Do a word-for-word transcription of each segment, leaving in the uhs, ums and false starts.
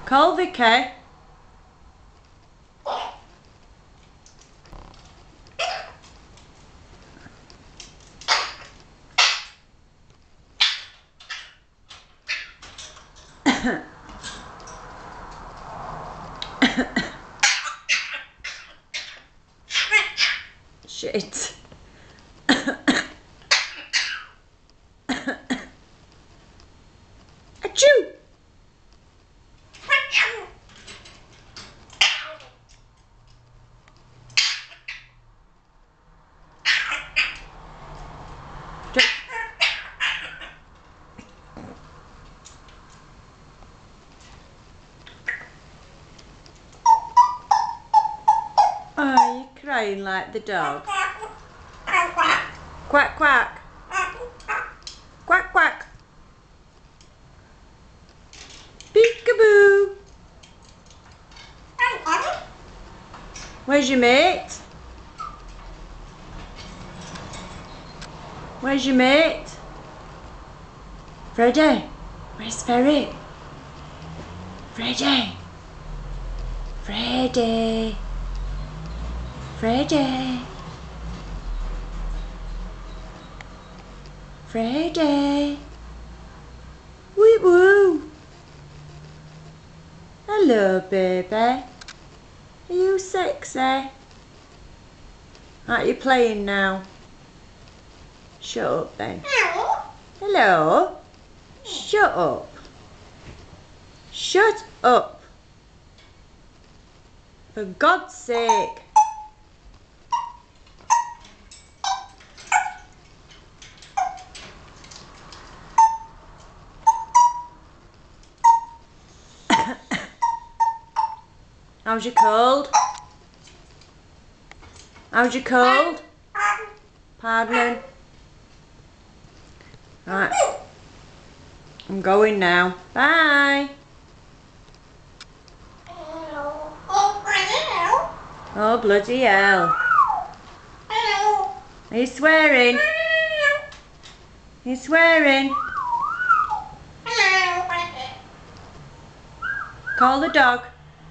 Call Vicky. Shit. Achoo! Oh, you're crying like the dog. Quack, quack. Quack, quack. Peekaboo. Where's your mate? Where's your mate? Freddie. Where's Ferret? Freddie. Freddie. Freddie. Freddie. Wee woo. Hello, baby. Are you sexy? Aren't you playing now? Shut up then. Hello? Shut up. Shut up. For God's sake. How's your cold? How's your cold? Pardon? Right. I'm going now. Bye. Oh, bloody hell. Are you swearing? Are you swearing? Call the dog.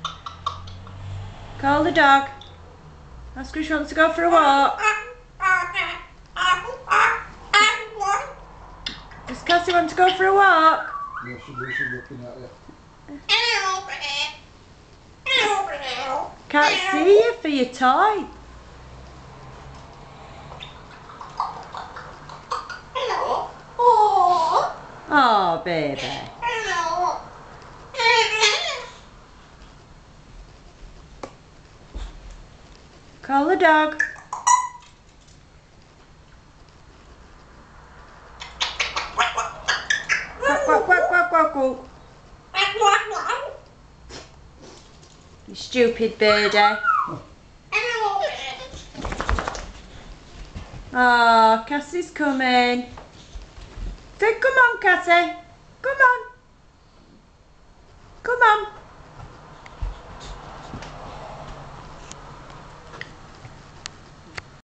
Call the dog. Ask her if she wants to go for a walk. Does Cassie want to go for a walk? Yeah, she was looking at it. Can't see you for your toy. Oh, baby. Call the dog. Quack, quack, quack, quack, quack, quack. You stupid birdie. Oh, Cassie's coming. Say, come on, Cassie. Come on. Come on.